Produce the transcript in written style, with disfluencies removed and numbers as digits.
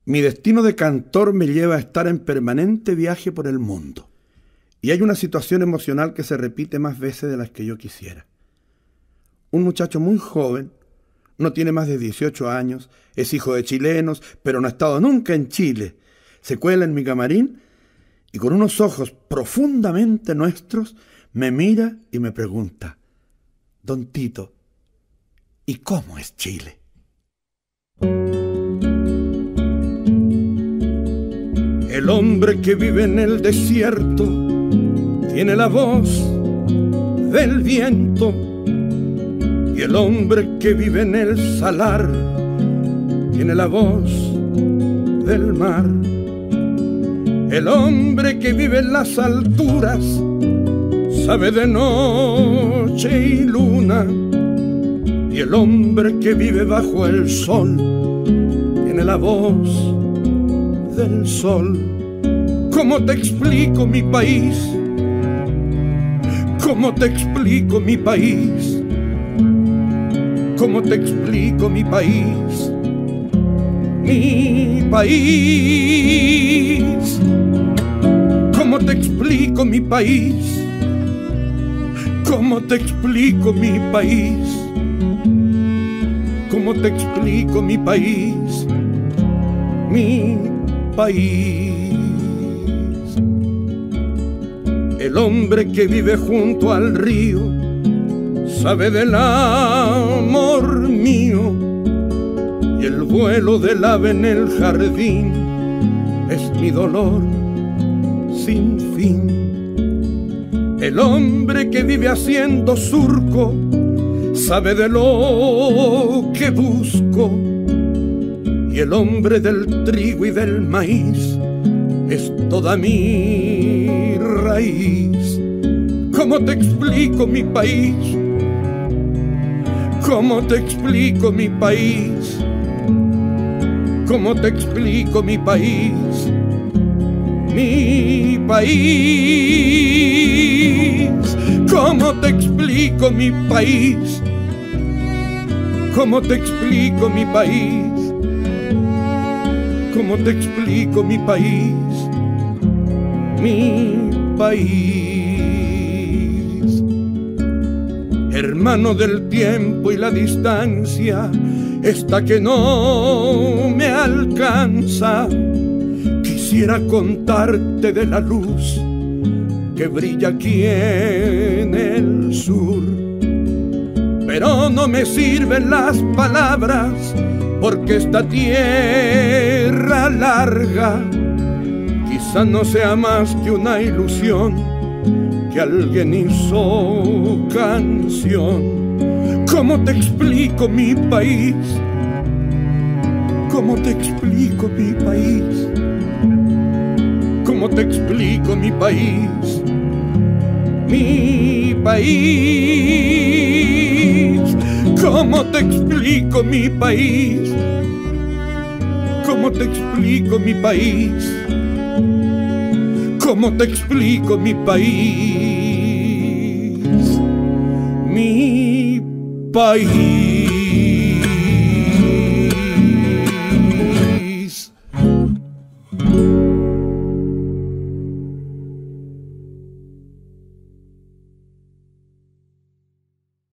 Mi destino de cantor me lleva a estar en permanente viaje por el mundo. Y hay una situación emocional que se repite más veces de las que yo quisiera. Un muchacho muy joven, no tiene más de 18 años, es hijo de chilenos, pero no ha estado nunca en Chile. Se cuela en mi camarín y con unos ojos profundamente nuestros me mira y me pregunta: Don Tito, ¿y cómo es Chile? El hombre que vive en el desierto tiene la voz del viento, y el hombre que vive en el salar tiene la voz del mar. El hombre que vive en las alturas sabe de noche y luna, y el hombre que vive bajo el sol tiene la voz del sol. ¿Cómo te explico mi país? ¿Cómo te explico mi país? ¿Cómo te explico mi país? Mi país. ¿Cómo te explico mi país? ¿Cómo te explico mi país? ¿Cómo te explico mi país? Mi país. El hombre que vive junto al río sabe del amor mío, y el vuelo del ave en el jardín es mi dolor sin fin. El hombre que vive haciendo surco sabe de lo que busco, y el hombre del trigo y del maíz es toda mi raíz. ¿Cómo te explico mi país? ¿Cómo te explico mi país? ¿Cómo te explico mi país? Mi país. ¿Cómo te explico mi país? ¿Cómo te explico mi país? ¿Cómo te explico mi país? Mi país. Hermano del tiempo y la distancia, esta que no me alcanza, quisiera contarte de la luz que brilla aquí en el sur. Pero no me sirven las palabras, porque esta tierra larga quizá no sea más que una ilusión que alguien hizo canción. ¿Cómo te explico mi país? ¿Cómo te explico mi país? ¿Cómo te explico mi país? Mi país. ¿Cómo te explico mi país? ¿Cómo te explico mi país? ¿Cómo te explico mi país? Mi país.